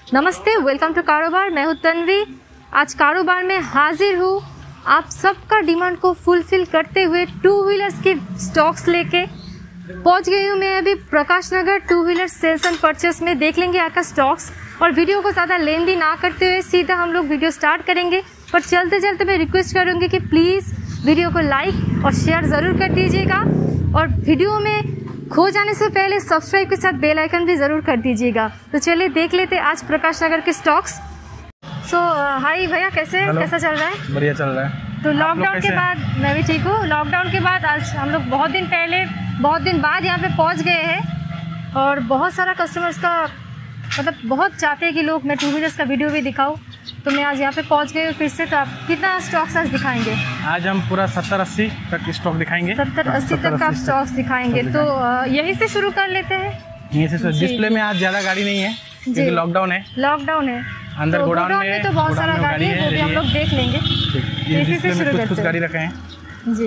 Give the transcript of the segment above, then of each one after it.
नमस्ते, welcome to कारोबार। मैं हूँ तन्वी। आज कारोबार में हाजिर हूँ आप सबका डिमांड को फुलफिल करते हुए टू व्हीलर्स के स्टॉक्स लेके पहुँच गई हूँ। मैं अभी Prakash Nagar two wheeler sales and purchase में देख लेंगे आपका स्टॉक्स, और वीडियो को ज़्यादा लेंदी ना करते हुए सीधा हम लोग वीडियो स्टार्ट करेंगे। पर चलते चलते मैं रिक्वेस्ट करूँगी कि प्लीज़ वीडियो को लाइक और शेयर ज़रूर कर दीजिएगा, और वीडियो में खो जाने से पहले सब्सक्राइब के साथ बेल आइकन भी ज़रूर कर दीजिएगा। तो चलिए देख लेते हैं आज प्रकाश नगर के स्टॉक्स। हाय भैया, कैसा चल रहा है? बढ़िया चल रहा है। तो लॉकडाउन के बाद मैं भी ठीक हूँ। लॉकडाउन के बाद आज हम लोग बहुत दिन बाद यहाँ पे पहुँच गए हैं, और बहुत सारा कस्टमर्स का मतलब बहुत चाहते हैं कि लोग मैं टू व्हीलर्स का वीडियो भी दिखाऊँ, तो मैं आज यहाँ पे पहुँच गई हूँ फिर से। तो आप कितना स्टॉक्स आज दिखाएंगे? आज हम पूरा 70-80 तक स्टॉक दिखाएंगे। 70-80 तक का स्टॉक्स दिखाएंगे। तो यहीं से शुरू कर लेते हैं। यहीं से डिस्प्ले में आज ज़्यादा गाड़ी नहीं है क्योंकि लॉकडाउन है। अंदर तो गोडाउन में तो बहुत सारा गाड़ी है, वो भी हम लोग देख लेंगे। इसी से शुरू करते हैं। कुछ गाड़ी रखे हैं जी,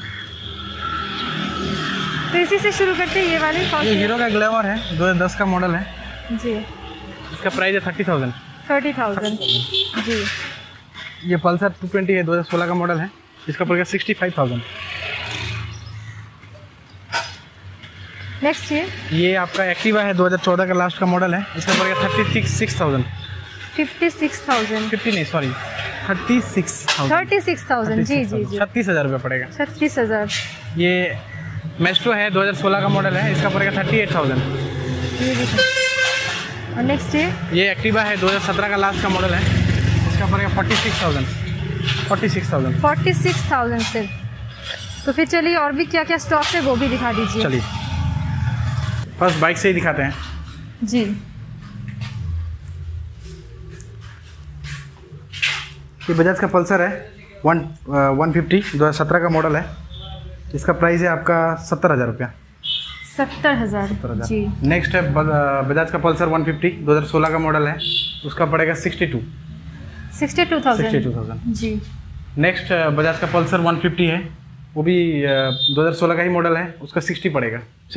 तो इसी से शुरू करते हैं। ये वाली ये हीरो का ग्लैमर है, 2010 का मॉडल है जी। इसका प्राइस है 30,000। 30,000 जी। ये पल्सर 220 है, 2016 का मॉडल है, इसका पड़ेगा 65,000। नेक्स्ट ये आपका एक्टिवा है, 2014 का लास्ट का मॉडल है, इसका पड़ेगा 36,000। 56,000 50 नहीं, सॉरी 36,000 जी जी जी। 36,000 रुपये पड़ेगा। 36,000। ये मेस्ट्रो है, 2016 का मॉडल है, इसका पड़ेगा 38,000। और नेक्स्ट ये एक्टिवा है, 2017 का लास्ट का मॉडल है, इसका पड़ेगा 46,000। 46,000 सिर्फ। तो फिर चलिए और भी क्या क्या स्टॉक है वो भी दिखा दीजिए। चलिए फर्स्ट बाइक से ही दिखाते हैं जी। ये बजाज का पल्सर है 150, 2017 का मॉडल है, इसका प्राइस है आपका 70,000 रुपया। 70,000 जी। नेक्स्ट है बजाज का पल्सर 150, 2016 का मॉडल है, उसका पड़ेगा 62,000 जी। नेक्स्ट बजाज का पल्सर 150 है, वो भी 2016 का ही मॉडल है, उसका 60,000।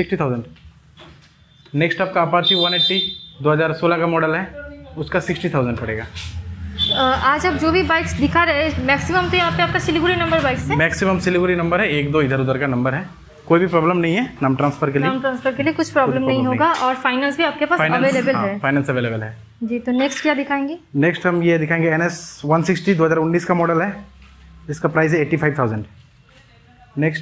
नेक्स्ट आपका अपाची 180, 2016 का मॉडल है, उसका 60,000 पड़ेगा। आज आप जो भी बाइक्स दिखा रहे हैं मैक्सिमम तो यहाँ पे आपका सिलीगुड़ी नंबर बाइक्स है? मैक्सिमम सिलीगुड़ी नंबर है, 1-2 इधर उधर का नंबर है। कोई भी प्रॉब्लम नहीं है नाम ट्रांसफर के लिए कुछ प्रॉब्लम नहीं होगा, और फाइनेंस भी आपके पास अवेलेबल है? फाइनेंस अवेलेबल है जी। तो नेक्स्ट क्या दिखाएंगे? नेक्स्ट हम ये दिखाएंगे NS 160, 2019 का मॉडल है, इसका प्राइस है 85,000। नेक्स्ट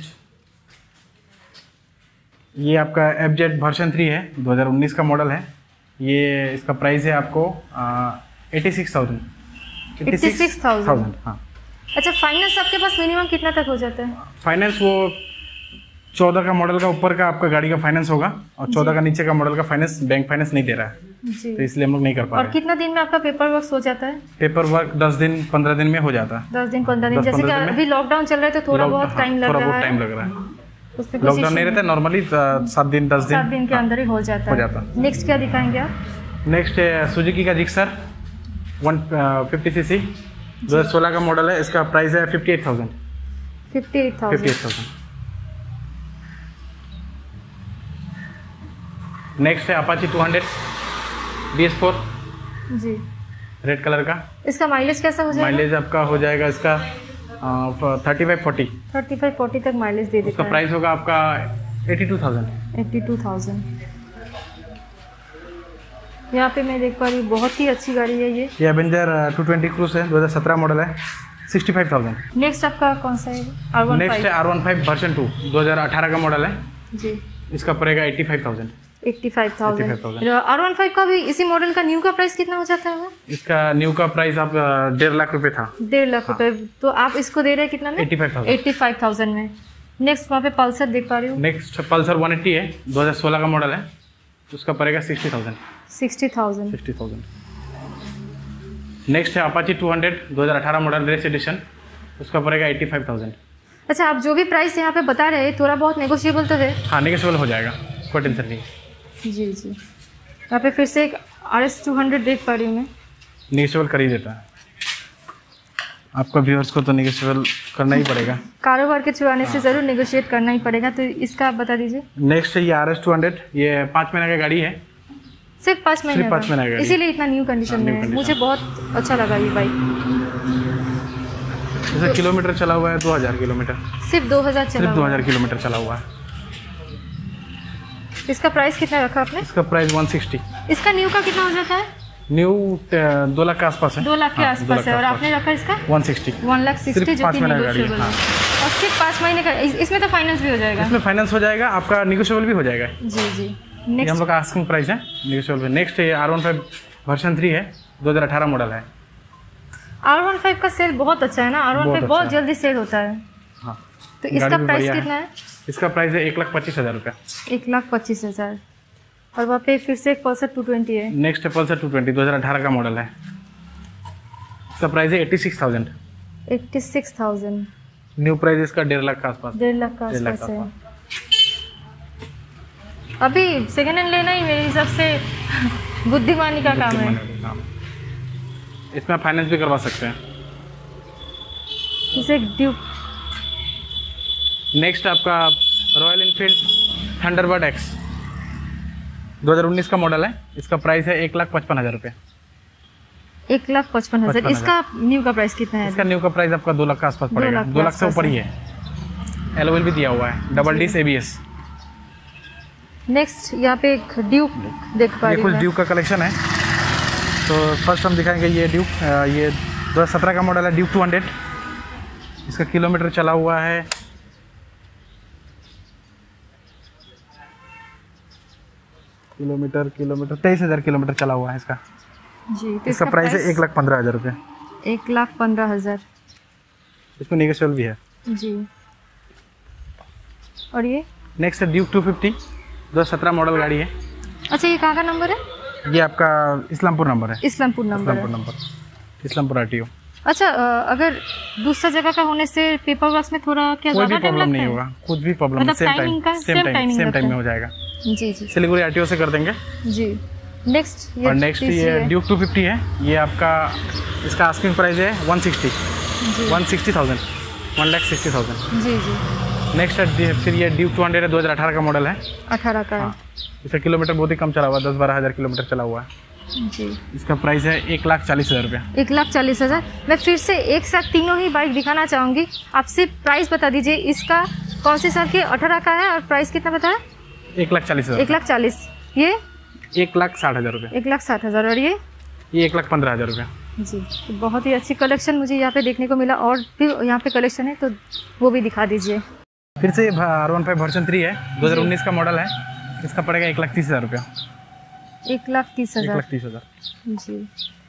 ये आपका FZ वर्जन 3 है, 2019 का मॉडल है, ये इसका प्राइस है आपको 86,000। 86,000 हाँ। अच्छा, फाइनेंस आपके पास मिनिमम कितना तक हो जाता है? फाइनेंस वो 14 का मॉडल का ऊपर का आपका गाड़ी का फाइनेंस होगा, और 14 का नीचे का मॉडल का फाइनेंस बैंक फाइनेंस नहीं दे रहा है जी। तो इसलिए हम लोग नहीं कर पा रहे। और कितना दिन में आपका पेपर वर्क हो जाता है? पेपर वर्क 10 दिन 15 दिन में हो जाता है। 10 दिन 15 दिन, जैसे कि अभी लॉकडाउन चल रहा है तो थोड़ा बहुत टाइम लग रहा है। लॉकडाउन नहीं रहता है, नॉर्मली 7 दिन 10 दिन के अंदर ही हो जाता है। नेक्स्ट क्या दिखाएंगे आप? नेक्स्ट है सुजुकी का जिक्सर 150 सीसी, 2016 का मॉडल है, इसका प्राइस है 58,000। 58,000। नेक्स्ट है अपाची 200 BS4 जी, रेड कलर का। इसका माइलेज कैसा हो जाएगा? माइलेज आपका हो जाएगा इसका 35-40 तक माइलेज दे देता है। इसका प्राइस होगा आपका 82,000। यहाँ पे मैं देख पा रही हूँ बहुत ही अच्छी गाड़ी है ये एवेंजर 220 क्रूज है, 2017 मॉडल है, 65,000। नेक्स्ट आपका कौन सा है? नेक्स्ट है R15 वर्जन 2, 2018 का मॉडल है जी, इसका पड़ेगा 85,000। 85,000। R15 का भी इसी मॉडल का न्यू का प्राइस कितना हो जाता है? इसका न्यू का प्राइस आप 1.5 लाख रुपए था। 1.5 लाख रुपए। तो आप इसको दे रहे हैं कितना में? 85,000 में। नेक्स्ट वहाँ पे पल्सर देख पा रही हूँ। नेक्स्ट पल्सर 180 है, 2016 का मॉडल है, उसका पड़ेगा 60,000। 60,000। नेक्स्ट है अपाची 200, 2018 मॉडल रेस एडिशन, उसका पड़ेगा 85,000। अच्छा, आप जो भी प्राइस यहाँ पे बता रहे हैं थोड़ा बहुत नेगोशिएबल तो है? हाँ, नेगोशिएबल हो जाएगा, कोई टेंशन नहीं। जी। यहाँ पे फिर से एक RS 200 देख पा रही हूँ मैं। नेगोशिएबल कर ही देता है, आपका व्यूअर्स को तो नेगोशिएबल करना ही पड़ेगा। कारोबार के थ्रू आने से ज़रूर नेगोशिएट करना ही पड़ेगा। तो इसका आप बता दीजिए। नेक्स्ट है ये RS 200, ये 5 महीने की गाड़ी है, सिर्फ 5 महीने का गाड़ी, इसीलिए इतना न्यू कंडीशन में है। मुझे बहुत अच्छा लगा ये बाइक। जैसे किलोमीटर चला हुआ है 2000 किलोमीटर, सिर्फ 2000 चला, सिर्फ 2000 किलोमीटर चला हुआ है। इसका प्राइस कितना रखा आपने? इसका प्राइस 160। इसका न्यू का कितना हो जाता है? न्यू 2 लाख के आसपास है, 2 लाख के आसपास है। और आपने रखा इसका 160, 1,60,000 जो कि नेगोशिएबल है। और सिर्फ 5 महीने का। इसमें तो फाइनेंस भी हो जाएगा? इसमें फाइनेंस हो जाएगा, आपका नेगोशिएबल भी हो जाएगा। जी जी। ये हम लोग का आस्किंग प्राइस है, नेगोशिएबल। नेक्स्ट ये R15 वर्जन 3 है, 2018 मॉडल है। R15 का सेल बहुत अच्छा है ना, R15 बहुत जल्दी सेल होता है। हाँ। तो इसका प्राइस कितना है? इसका प्राइस है 1,25,000 रुपया। 1,25,000। और वहाँ पे फिर से एक पल्सर 220 है। नेक्स्ट है पल्सर 220, 2018 का मॉडल है। इसका प्राइस है 86,000। 86,000। न्यू प्राइस इसका 1.5 लाख का आसपास। 1.5 लाख का आसपास है। अभी सेकेंड हैंड लेना ही मेरे हिसाब से बुद्धिमानी का काम है। इसमें फाइनेंस भी करवा सकते हैं। इसे ड्यूक। नेक्स्ट आपका रॉयल इनफील्ड थंडरबर्ड एक्स, 2019 का मॉडल है। इसका प्राइस है 1,55,000 रुपये। 1,55,000। इसका न्यू का प्राइस कितना है? इसका न्यू का प्राइस आपका 2 लाख के आसपास पड़ेगा। 2 लाख से ऊपर ही है। एलओएल भी दिया हुआ है, डबल डिस्क ABS। नेक्स्ट यहाँ पे एक ड्यूक देख पा रही हूँ। कुछ ड्यूक का कलेक्शन है। तो फर्स्ट हम दिखाएंगे ये ड्यूक, ये 2017 का मॉडल है, ड्यूक 200। इसका किलोमीटर चला हुआ है किलोमीटर 23,000 किलोमीटर चला हुआ है इसका जी। तो इसका प्राइस है 1,15,000 रुपये। 1,15,000। इसमें नेगोशिएबल भी है जी। और ये नेक्स्ट है ड्यूक 250, 2017 मॉडल गाड़ी है। अच्छा, ये कहाँ का नंबर है? ये आपका इस्लामपुर नंबर है। Islampur number Islampur RTO। अच्छा, अगर दूसरा जगह का होने से पेपर वर्क में थोड़ा क्या कोई भी प्रॉब्लम नहीं होगा, कुछ भी प्रॉब्लम मतलब सेम टाइम में हो जाएगा। जी जी। सिलीगुड़ी RTO से कर देंगे जी। नेक्स्ट ये ड्यूक 250 है। ये आपका इसका आस्किंग प्राइस है 160,000। 1,60,000। जी जी। नेक्स्ट है फिर ये ड्यूक 200 है, 2018 का मॉडल है। 18 का है। इसका किलोमीटर बहुत ही कम चला हुआ है, 10-12 हज़ार किलोमीटर चला हुआ है जी। इसका प्राइस है 1,40,000 रुपये। 1,40,000। मैं फिर से एक साथ तीनों ही बाइक दिखाना चाहूँगी। आप सिर्फ प्राइस बता दीजिए। इसका कौन से साल की? 18 का है। और प्राइस कितना बताया? 1,40,000। 1,40,000। ये 1,60,000 रुपये। 1,60,000। और ये 1,15,000 रुपये जी। तो बहुत ही अच्छी कलेक्शन मुझे यहाँ पे देखने को मिला। और भी यहाँ पे कलेक्शन है, तो वो भी दिखा दीजिए। फिर से R15 वर्जन 3 है, 2019 का मॉडल है। इसका पड़ेगा 1,30,000 रुपये। 1,30,000। 1,30,000 जी।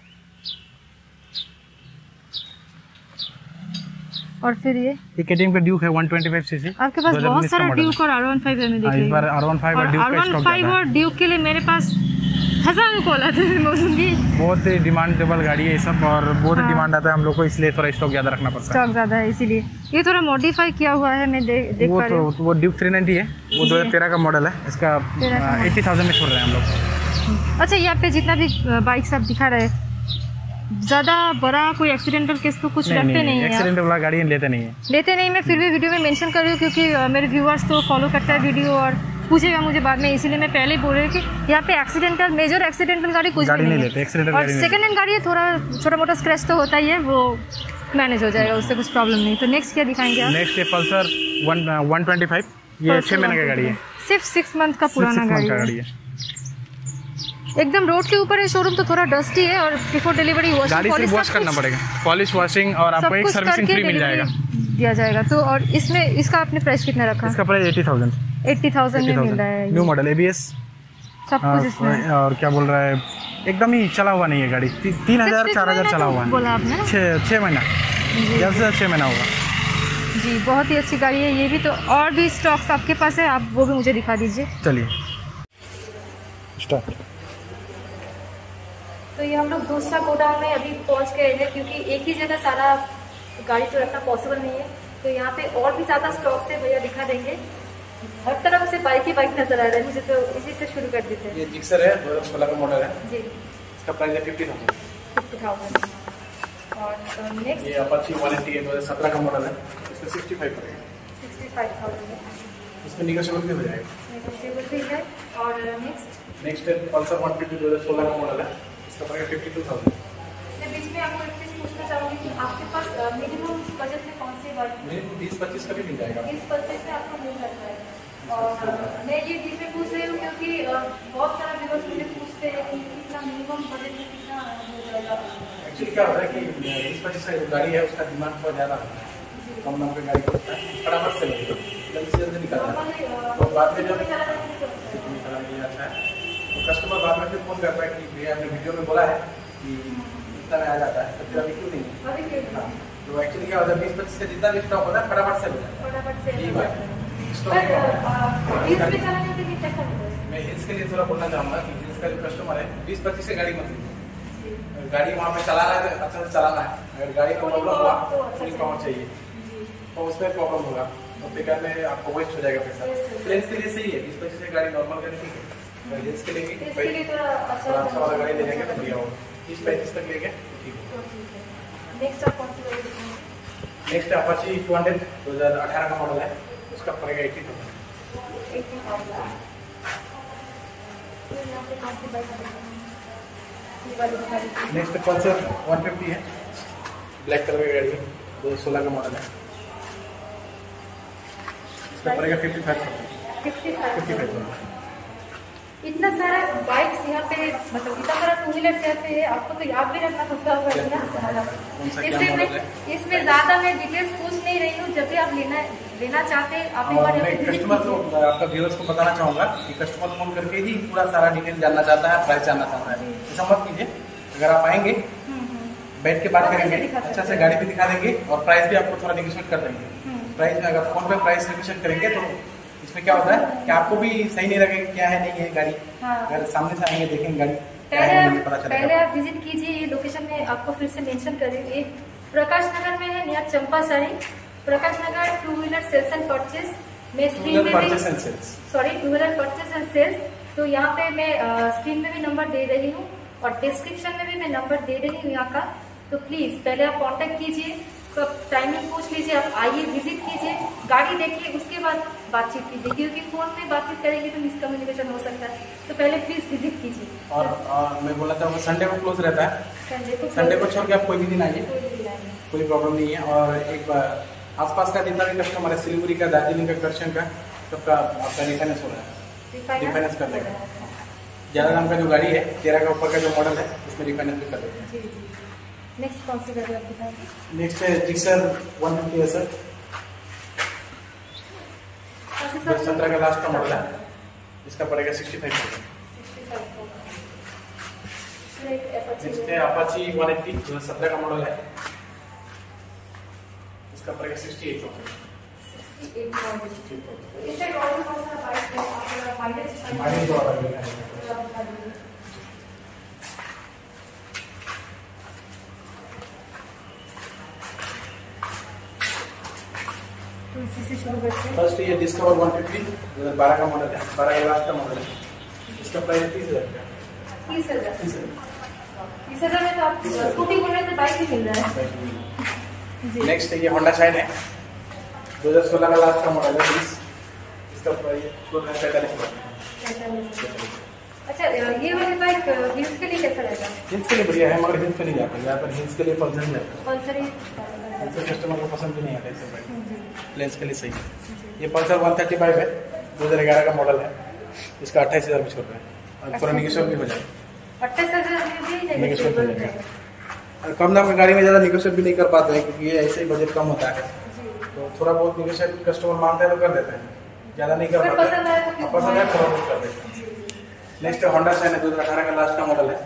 और फिर ये KTM का ड्यूक है 125 सीसी। आपके पास बहुत सारा ड्यूक और R15 है। मैं देख रही हूं। इस बार R15 और ड्यूक का स्टॉक ज्यादा है। R15 और ड्यूक के लिए मेरे पास हज़ारों कॉल आते हैं। बोलूँगी बहुत ही डिमांडेबल गाड़ी है ये सब, और बहुत ही डिमांड आता है हम लोग को, इसलिए थोड़ा स्टॉक ज़्यादा रखना पड़ता है। स्टॉक ज़्यादा है इसीलिए। ये थोड़ा मॉडिफाई किया हुआ है, मैं देख पा रही हूँ। वो ड्यूक 390 है, वो 2013 का मॉडल है। इसका 80,000 में छोड़ रहे हैं हम लोग। अच्छा, यहाँ पे जितना भी बाइक्स आप दिखा रहे हैं, ज़्यादा बड़ा कोई एक्सीडेंटल केस तो कुछ रखते नहीं है? एक्सीडेंटल वाला गाड़ी लेते नहीं। मैं फिर भी वीडियो में मेंशन कर रही हूँ, क्योंकि मेरे व्यूअर्स तो फॉलो करता है वीडियो और पूछेगा मुझे बाद में, इसीलिए मैं पहले ही बोल रही हूँ कि यहाँ पे एक्सीडेंटल, मेजर एक्सीडेंटल गाड़ी कुछ भी नहीं है। और सेकेंड हैंड गाड़ी है, थोड़ा छोटा मोटा स्क्रैच तो होता ही है, वो मैनेज हो जाएगा, उससे कुछ प्रॉब्लम नहीं। तो नेक्स्ट क्या दिखाएंगे आप? नेक्स्ट है पल्सर 125। ये 6 महीने का गाड़ी है। सिर्फ 6 मंथ का पुराना गाड़ी है। एकदम रोड के ऊपर है शोरूम, तो थोड़ा डस्टी है। और बिफोर डिलीवरी गाड़ी से वॉश करना पड़ेगा, पॉलिश वॉशिंग, और आपको एक सर्विसिंग फ्री मिल जाएगा, दिया जाएगा। तो और इसमें इसका आपने प्राइस कितना रखा? इसका प्राइस 80,000 में मिल रहा है। न्यू मॉडल, ABS सब कुछ इसमें। और क्या बोल रहा है, एकदम ही चला हुआ नहीं है गाड़ी। 3,000-4,000 चला हुआ है। बोला आपने 6 महीना, जल्द से 6 महीना होगा जी। बहुत ही अच्छी गाड़ी है ये भी। तो और भी स्टॉक्स आपके पास है, आप वो भी मुझे दिखा दीजिए। चलिए स्टार्ट। तो ये हम लोग दूसरा गोडाउन में अभी पहुंच गए हैं, क्योंकि एक ही जगह सारा गाड़ी तो रखना पॉसिबल नहीं है। तो यहाँ पे और भी ज़्यादा स्टॉक से भैया दिखा देंगे। हर तरफ से बाइक ही बाइक नजर आ रहा है मुझे, तो इसी से शुरू कर देते हैं। ये जिक्सर है, 2016 का मॉडल है जी। इसका प्राइस है 50,000। 50,000। और नेक्स्ट ये अपाची 180 है, 2017 का मॉडल है। इसका 65 पड़ेगा। 65,000 है। इसमें निगोशिएबल भी हो जाएगा। नेगोशिएबल भी है। और नेक्स्ट है पल्सर 150 2016 का मॉडल है, इसका पड़ेगा 52,000। मैं बीच में आपको एक चीज़ पूछना चाहूँगी कि आपके पास मिनिमम बजट में कौन से बाइक? 20-25 का भी मिल जाएगा। 20-25 में आपको मिल जाता है। और मैं ये बीच में पूछ रही हूँ क्योंकि बहुत सारा व्यूअर्स मुझे पूछते हैं कि कितना मिनिमम बजट में कितना हो जाएगा। एक्चुअली क्या होता है कि 20-25 का जो गाड़ी है उसका डिमांड बहुत ज़्यादा होता है, कम दाम की गाड़ी होता है, फटाफट से लगेगा, जल्दी निकलता है। तो बाद में जब अच्छा है तो कस्टमर बाद में फिर फोन करता है कि भैया आपने वीडियो में बोला है कि इतना में आ जाता है, तो फिर अभी क्यों नहीं? हाँ, तो एक्चुअली क्या होता है 20-25 से जितना भी स्टॉक होता है फटाफट से हो जाता है। यही बात है। मैं हिल्स के लिए थोड़ा बोलना चाहूँगा कि हिल्स का जो कस्टमर है 20-25 से गाड़ी मत लीजिए। गाड़ी वहाँ पे चलाना है तो अच्छा से चलाना है, अगर गाड़ी का प्रॉब्लम हुआ फुल पावर चाहिए तो उसमें प्रॉब्लम होगा तो बेकार में आपको वेस्ट हो जाएगा पैसा। प्लेन्स के लिए सही है 20-25 से गाड़ी नॉर्मल गाड़ी ठीक है, हिल्स के लिए थोड़ा अच्छा वाला गाड़ी ले जाएंगे तो बढ़िया होगा। 30-35 तक लेंगे ठीक है। नेक्स्ट आप कौन सी गाड़ी दिखाएंगे? नेक्स्ट अपाची 200 2018 का मॉडल है, उसका पड़ेगा 80,000। नेक्स्ट पल्सर 150 है, ब्लैक कलर की गाड़ी है, 2016 का मॉडल है, इसका पड़ेगा 55,000। इतना सारा बाइक्स यहाँ पे मतलब इतना सारा टू व्हीलर यहाँ पे है, आपको तो याद भी रखना पड़ता होगा इतना सारा। इसमें ज़्यादा मैं डिटेल्स पूछ नहीं रही हूँ, जब भी आप लेना चाहते हैं आप एक बार कस्टमर को आपका व्यूअर्स को बताना चाहूँगा कि कस्टमर फोन करके ही पूरा सारा डिटेल जानना चाहता है, प्राइस जानना चाहता है, ऐसा मत कीजिए। अगर आप आएंगे बैठ के बात करेंगे, अच्छा से गाड़ी भी दिखा देंगे और प्राइस भी आपको थोड़ा निगोशिएट कर देंगे। प्राइस में अगर फोन पे प्राइस निगोशिएट करेंगे तो इसमें क्या होता है कि आपको भी सही नहीं लगेगा क्या है नहीं है गाड़ी। अगर सामने से आएंगे देखेंगे गाड़ी पहले आप विजिट कीजिए। ये लोकेशन में आपको फिर से मेंशन करेंगे, प्रकाश नगर में है, near Champa Sari, Prakash Nagar two wheeler sales and purchase में स्क्रीन में भी two wheeler purchase and sales. तो यहाँ पे मैं स्क्रीन में भी नंबर दे रही हूँ और डिस्क्रिप्शन में भी मैं नंबर दे रही हूँ यहाँ का। तो प्लीज पहले आप कांटेक्ट कीजिए, तो टाइमिंग पूछ लीजिए, आप आइए विजिट कीजिए, गाड़ी देखिए, उसके बाद बातचीत कीजिए, क्योंकि फोन में बातचीत करेंगे तो मिसकम्युनिकेशन हो सकता है। तो पहले प्लीज विजिट कीजिए। और मैं बोला था संडे को क्लोज रहता है, संडे को छोड़ के आप कोई भी दिन आइए, कोई प्रॉब्लम नहीं है। और एक बार आसपास का जितना भी कस्टमर है, सिलीगुड़ी का, दार्जिलिंग का, करशन का, सबका आपका रिफाइनेंस हो रहा है, रिफाइनेंस कर देगा। ज़्यादा दाम का जो गाड़ी है 13 का ऊपर का जो मॉडल है उसमें रिफाइनेंस भी कर देते हैं। नेक्स्ट कौन सी गाड़ी आप दिखाएंगे? नेक्स्ट है जिक्सर 150 है सर, 17 का लास्ट का मॉडल है, इसका पड़ेगा 65,000। नेक्स्ट है अपाची 180 2017 का मॉडल है, इसका पड़ेगा 68,000। माइलेज तो फर्स्ट ये डिस्कवर 150 2012 का मॉडल है, 12 का लास्ट का मॉडल है, इसका प्राइस 30,000 का। 30,000 में तो आप स्कूटी बोल रहे थे, बाइक भी मिल रहा है। नेक्स्ट ये होंडा शाइन है, 2016 का लास्ट का मॉडल है, इसका प्राइस 45,000। अच्छा, ये वाली बाइक हिल्स के लिए कैसा रहेगा? हिल्स के लिए बढ़िया है, मगर हिल्स पे नहीं जाता, ज़्यादातर हिल्स के लिए पल्सर ही जाता है। पल्सर ही कस्टमर को पसंद भी नहीं आता ऐसे बाइक, प्लेन्स के लिए सही है। ये पल्सर 135 है, 2011 का मॉडल है, इसका 28,000 भी छोड़ रहे हैं और थोड़ा निगोशिएबल भी हो जाएगा। 28,000 में भी निगोशिएबल हो जाएगा। और कम दाम की गाड़ी में ज़्यादा निगोशिएट भी नहीं कर पाते हैं, क्योंकि ये ऐसे ही बजट कम होता है, तो थोड़ा बहुत निगोशिएट कस्टमर मांगते हैं तो कर देते हैं, ज़्यादा नहीं कर पाते, पसंद है थोड़ा बहुत कर देते हैं। नेक्स्ट होंडा शाइन है, 2018 का लास्ट का मॉडल है,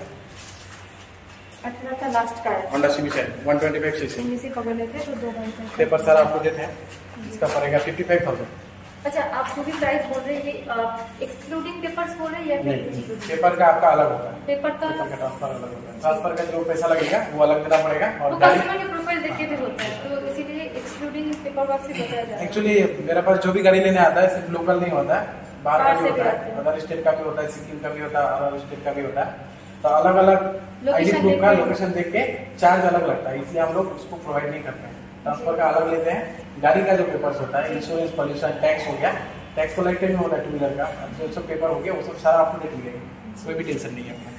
18 का लास्ट का है, होंडा सिटी शाइन 125 सीसी। इसी पकड़ लेते तो 2 घंटे पेपर सारा आपको देते हैं, इसका पड़ेगा 55,000। अच्छा, आप जो भी प्राइस बोल रहे हैं एक्सक्लूडिंग पेपर्स बोल रहे हैं या फिर पेपर का आपका अलग होता है? पेपर का ट्रांसफर अलग होता है, ट्रांसफर का जो पैसा लगेगा वो अलग देना पड़ेगा। और कस्टमर के प्रोफाइल देख के भी होता है, तो इसीलिए एक्सक्लूडिंग पेपर वर्क से बताया जाता है। एक्चुअली मेरे पास जो भी गाड़ी लेने आता है सिर्फ लोकल नहीं होता है, बाहर का भी होता है, अदर स्टेट का भी होता है, सिक्किम का भी होता है, अदर स्टेट का भी होता है, तो अलग अलग आईडी प्रूफ का लोकेशन देख के चार्ज अलग लगता है, इसलिए हम लोग उसको प्रोवाइड नहीं करते हैं। ट्रांसफर का अलग लेते हैं, गाड़ी का जो पेपर्स होता है, इंश्योरेंस, पॉल्यूशन, टैक्स हो गया, टैक्स कलेक्टेड में होता है 2 व्हीलर का, जो सब पेपर हो गया वो सब सारा आपको मिलेगा, कोई भी टेंशन नहीं है आपको।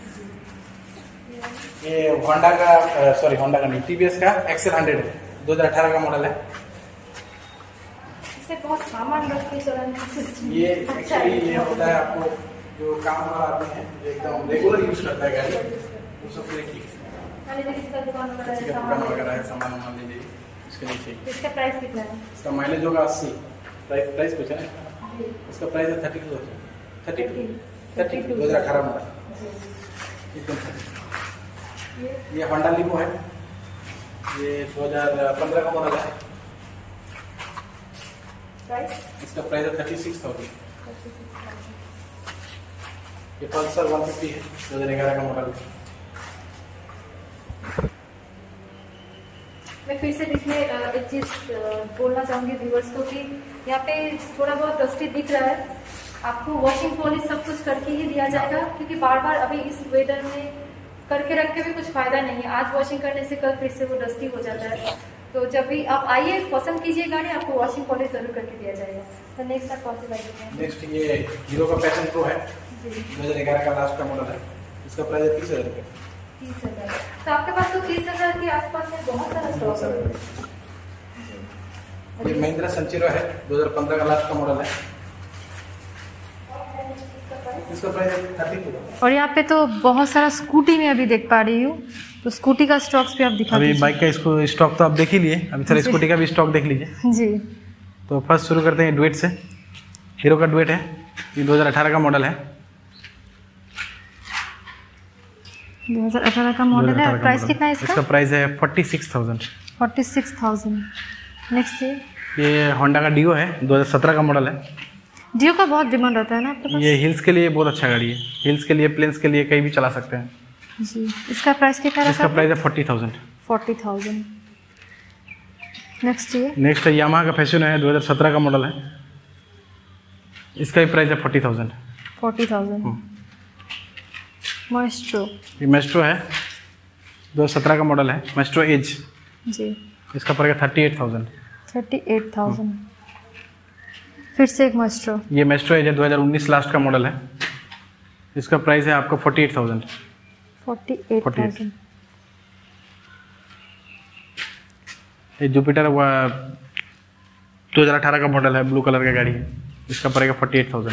ये होंडा का नहीं, टीवीएस का एक्सेल 100 है, 2018 का मॉडल है। इससे बहुत सामान रख के चलाने ये एक्चुअली ये होता है आपको जो काम वाला आदमी है एकदम रेगुलर यूज करता है गाड़ी, वो सब दुकान वगैरह है, सामान वामान ले लीजिए इसके लिए चाहिए। इसका प्राइस कितना है? इसका माइलेज होगा 80, प्राइस कुछ है ना, इसका प्राइस है 32 2018 मॉडल एकदम। ये होंडा लिवो है, ये 2015 का मॉडल है, इसका प्राइस है 36,000। ये पल्सर 150 है, 2011 का मॉडल है। मैं फिर से इसमें एक चीज़ बोलना चाहूँगी व्यूअर्स को कि यहाँ पे थोड़ा बहुत डस्टी दिख रहा है, आपको वॉशिंग पॉलिश सब कुछ करके ही दिया जाएगा, क्योंकि बार बार अभी इस वेदर में करके रख के भी कुछ फायदा नहीं है। आज वॉशिंग करने से कल फिर से वो डस्टी हो जाता है, तो जब भी आप आइए पसंद कीजिए गाड़ी, आपको वॉशिंग पॉलिश जरूर करके दिया जाएगा। तो नेक्स्ट आप कौन सी बाइक देते हैं? नेक्स्ट ये हीरो का पैशन प्रो है, 2011 का लास्ट का मॉडल है, इसका प्राइस है 30,000 रुपये। 30,000। तो आपके पास तो 30,000 के आसपास में बहुत सारा स्टॉक है। ये महिंद्रा संचिरो है, 2015 का लास्ट का मॉडल है, इसका प्राइस है 32। और यहाँ पे तो बहुत सारा स्कूटी में अभी देख पा रही हूँ, तो स्कूटी का स्टॉक्स भी आप दिखा अभी बाइक का इसको स्टॉक तो आप देख ही लिए, अभी थोड़ा स्कूटी का भी स्टॉक देख लीजिए जी। तो फर्स्ट शुरू करते हैं डुएट से। हीरो का डुएट है, ये 2018 का मॉडल है, 2018 का मॉडल है। प्राइस कितना है इसका? इसका प्राइस है 46,000। 46,000। नेक्स्ट ये होंडा का डियो है, 2017 का मॉडल है। डियो का बहुत डिमांड रहता है ना आपके पास? ये हिल्स के लिए बहुत अच्छा गाड़ी है, हिल्स के लिए, प्लेन्स के लिए कहीं भी चला सकते हैं जी। इसका प्राइस कितना है? इसका प्राइस है 40,000। 40,000। नेक्स्ट है यामाहा का फैशन है, 2017 का मॉडल है, इसका भी प्राइस है 40,000। 40,000। मैस्ट्रो, ये मैस्ट्रो है, 2017 का मॉडल है, मैस्ट्रो एज जी, इसका पड़ेगा 38,000। 38,000। फिर से एक मैस्ट्रो, ये मैस्ट्रो एज है, 2019 लास्ट का मॉडल है, इसका प्राइस है आपका 48,000। 48,000। ये जुपिटर 2018 का मॉडल है, ब्लू कलर का गाड़ी है, इसका पड़ेगा 48,000।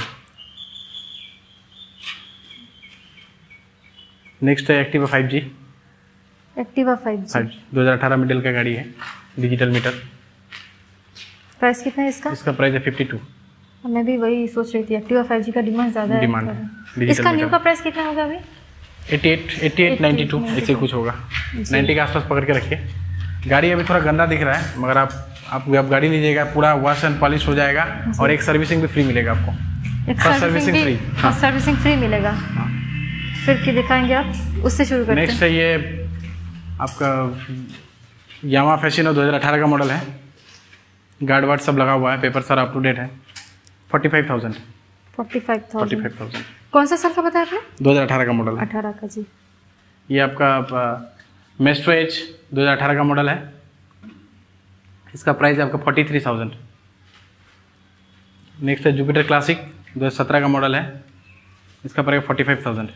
नेक्स्ट है Activa 5G। Activa 5G 2018 model का गाड़ी है, डिजिटल मीटर। प्राइस कितना है इसका? इसका प्राइस है 52। मैं भी वही सोच रही थी, एक्टिवा 5G का डिमांड ज़्यादा है। डिमांड है। इसका न्यू का प्राइस कितना होगा अभी? 88, 92 ऐसे कुछ होगा, 90 के आसपास पकड़ के रखिए। गाड़ी अभी थोड़ा गंदा दिख रहा है, मगर आप गाड़ी लीजिएगा पूरा वॉश एंड पॉलिश हो जाएगा और एक सर्विसिंग भी फ्री मिलेगा आपको। एक सर्विसिंग फ्री? हाँ, सर्विसिंग फ्री मिलेगा। हाँ। फिर क्या दिखाएंगे आप? उससे शुरू करते हैं। नेक्स्ट है ये आपका यामाहा फैसिनो 2018 का मॉडल है, गार्ड वार्ड सब लगा हुआ है, पेपर सारा अप टू डेट है, 45,000। 45,000। कौन सा साल का बताया आपने? 2018 का मॉडल है। 18 का जी। ये आपका मैस्ट्रो एज 2018 का मॉडल है, इसका प्राइस है आपका 43,000। नेक्स्ट है जुपिटर क्लासिक 2017 का मॉडल है, इसका पड़ेगा 45,000।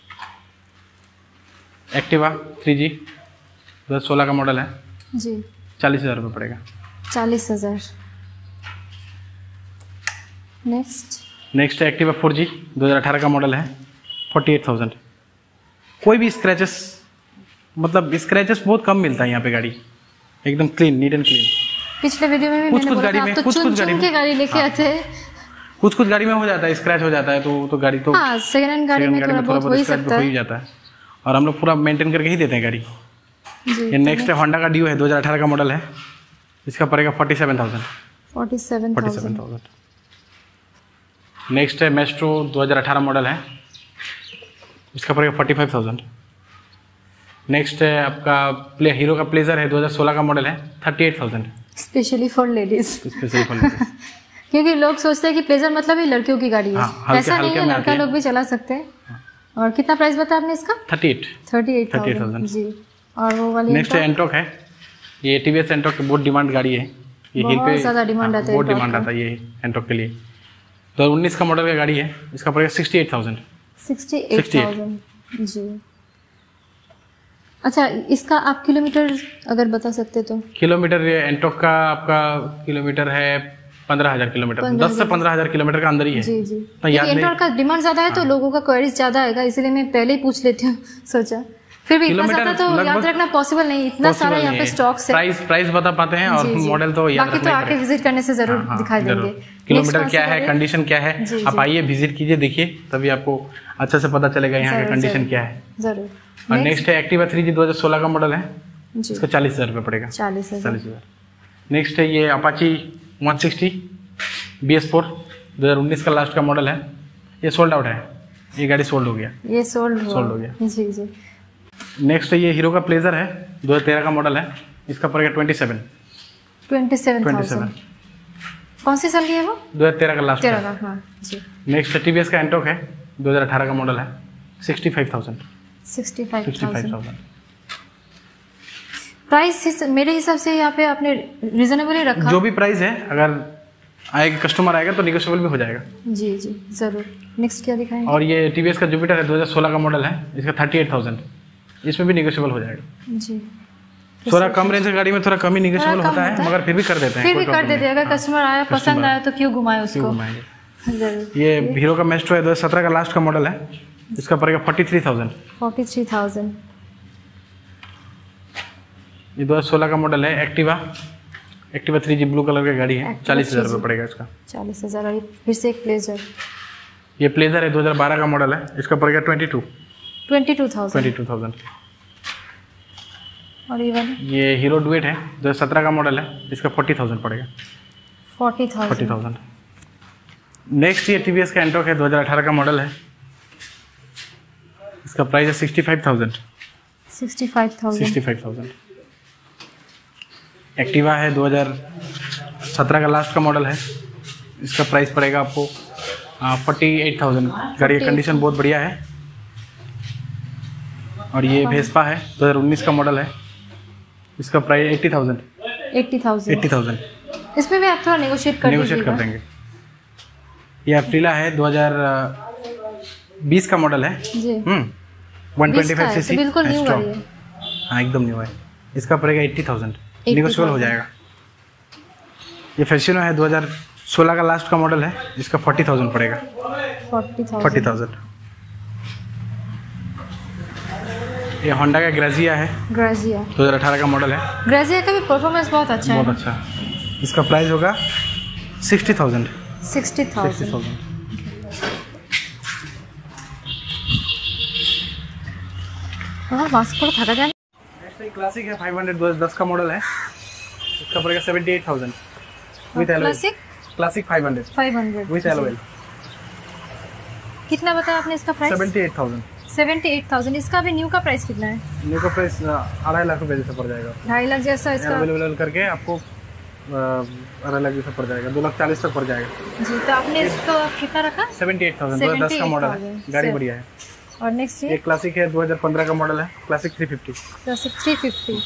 एक्टिवा 3G 2016 का मॉडल है जी, 40,000 रुपये पड़ेगा। 40,000। नेक्स्ट है एक्टिवा 4G 2018 का मॉडल है, 48,000। कोई भी स्क्रैचेस, मतलब स्क्रैचेस बहुत कम मिलता है यहाँ पे, गाड़ी एकदम क्लीन, नीट एंड क्लीन। पिछले वीडियो में भी मैंने बोला था, आप तो चुन के गाड़ी लेके आते हैं। कुछ गाड़ी में हो जाता है, स्क्रैच हो जाता है, तो गाड़ी तो हाँ, सेकंड हैंड गाड़ी में थोड़ा बहुत हो ही सकता है, जाता है, और हम लोग पूरा मेंटेन करके ही देते हैं गाड़ी। ये नेक्स्ट है होंडा का डियो है, 2018 का मॉडल है, इसका पड़ेगा 47,000। 47,000। नेक्स्ट है मैस्ट्रो 2018 मॉडल है, इसका पड़ेगा 45,000। नेक्स्ट है आपका हीरो का प्लेजर है, 2016 का मॉडल है, 38,000। Specially for ladies. क्योंकि लोग सोचते हैं कि प्लेजर मतलब ही लड़कियों की गाड़ी है। हाँ, ऐसा नहीं है, लड़का लोग भी चला सकते हैं। और कितना प्राइस बताया आपने इसका? 38,000 जी। और वो वाली नेक्स्ट एंटॉक है, ये टीवीएस एंटॉक की बहुत डिमांड गाड़ी है, ये हिल पे ज़्यादा डिमांड आता है, बहुत डिमांड आता है ये एंटॉक के लिए। 2019 का मॉडल का गाड़ी है, इसका पड़ेगा 68,000। 68,000 जी। अच्छा, इसका आप किलोमीटर अगर बता सकते तो? किलोमीटर ये एंटॉक का आपका किलोमीटर है 15,000 किलोमीटर, 10 से 15,000 किलोमीटर का अंदर ही है। जी जी। तो एंटॉक का डिमांड ज्यादा है तो लोगों का क्वेरीज ज्यादा आएगा, इसलिए मैं पहले ही पूछ लेती हूँ, सोचा। फिर भी इतना ज्यादा तो याद रखना पॉसिबल नहीं, इतना सारा यहाँ पे स्टॉक है। प्राइस बता पाते हैं और मॉडल तो याद बाकी तो आके विजिट करने से जरूर दिखाई देंगे। किलोमीटर क्या है, कंडीशन क्या है, आप आइए विजिट कीजिए, देखिए, तभी आपको अच्छे से पता चलेगा यहाँ का कंडीशन क्या है। जरूर। और नेक्स्ट है एक्टिवा 3G 2016 का मॉडल है, इसका 40,000 रुपये पड़ेगा। 40,000। नेक्स्ट है ये अपाची 160 BS4 2019 का लास्ट का मॉडल है, ये सोल्ड आउट है, ये गाड़ी सोल्ड हो गया, ये सोल्ड हो गया। जी जी। नेक्स्ट है ये हीरो का प्लेजर है, 2013 का मॉडल है, इसका पड़ेगा 27,000। कौन सी साल की है वो? 2013 का लास्ट। 13 का, हाँ जी। नेक्स्ट TVS का एंटॉक है, 2018 का मॉडल है, 65,000। 65,000 प्राइस मेरे हिसाब से यहाँ पे आपने रीजनेबल ही रखा। जो भी प्राइस है, अगर आएगा कस्टमर आएगा तो निगोशिएबल भी हो जाएगा। जी जी जरूर। नेक्स्ट क्या दिखाएंगे? और ये TVS का जुपिटर है, 2016 का मॉडल है, इसका 38,000, इसमें भी निगोशिएबल हो जाएगा जी। थोड़ा कम रेंज की गाड़ी में थोड़ा कम ही निगोशिएबल होता है, मगर फिर भी कर देते हैं। फिर भी कर देते हैं, अगर कस्टमर आया पसंद आया तो क्यों घुमाए उसको। ये हीरो का मेस्ट्रो है, 2017 का लास्ट का मॉडल है, इसका पड़ेगा 43,000। 43,000। ये 2016 का मॉडल है, एक्टिवा 3G ब्लू कलर की गाड़ी है, 40,000 रुपये पड़ेगा इसका। 40,000। और फिर से एक प्लेजर, ये प्लेजर है, 2012 का मॉडल है, इसका पड़ेगा 22,000। और ये हीरो डुएट है, 2017 का मॉडल है, इसका 40,000 पड़ेगा। 40,000। नेक्स्ट ये TVS का एंटॉक है, 2018 का मॉडल है, इसका प्राइस है 65,000। 65,000। एक्टिवा है, 2017 का लास्ट का मॉडल है, इसका प्राइस पड़ेगा आपको 48,000। गाड़ी की कंडीशन बहुत बढ़िया है। और ये वेस्पा है, 2019 का मॉडल है, इसका प्राइस 80,000। 80,000। इसमें भी आप थोड़ा नेगोशिएट कर देंगे। ये अप्रीला है, 2020 का मॉडल है जी। 125 सीसी, बिल्कुल न्यू गाड़ी है। हाँ एकदम न्यू है, इसका पड़ेगा 80,000, निगोशिएबल हो जाएगा। ये फैसिनो है, 2016 का लास्ट का मॉडल है, इसका 40,000 पड़ेगा। 40,000। ये होंडा का ग्रेजिया है, 2018 का मॉडल है। ग्रेजिया का भी परफॉर्मेंस बहुत अच्छा है। बहुत अच्छा। इसका प्राइस होगा 60,000। 60,000। मास्क पर थका जाए। क्लासिक है, 500 2010 का मॉडल है, इसका पड़ेगा 78,000 with LOL. Classic 500 with LOL. कितना बताया आपने इसका प्राइस? 78,000। इसका भी न्यू का प्राइस कितना है? न्यू का प्राइस 2.5 लाख रुपए जैसा पड़ जाएगा। 2.5 लाख जैसा इसका अवेलेबल करके आपको 2.5 लाख जैसा पड़ जाएगा, 2,40,000 तक पड़ जाएगा जी। तो आपने इसको कितना रखा? 78,000। 2010 का मॉडल है, गाड़ी बढ़िया है। और नेक्स्ट ये क्लासिक है, 2015 का मॉडल है, क्लासिक 350। क्लासिक 350।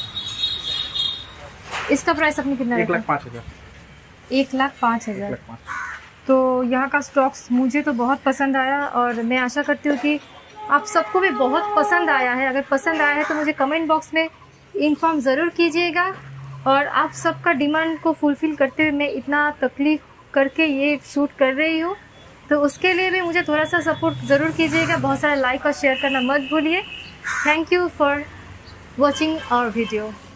इसका प्राइस आपने कितना? 1,05,000। 1,05,000। तो यहाँ का स्टॉक्स मुझे तो बहुत पसंद आया और मैं आशा करती हूँ कि आप सबको भी बहुत पसंद आया है। अगर पसंद आया है तो मुझे कमेंट बॉक्स में इन्फॉर्म ज़रूर कीजिएगा। और आप सबका डिमांड को फुलफ़िल करते हुए मैं इतना तकलीफ करके ये शूट कर रही हूँ, तो उसके लिए भी मुझे थोड़ा सा सपोर्ट ज़रूर कीजिएगा। बहुत सारा लाइक और शेयर करना मत भूलिए। Thank you for watching our video.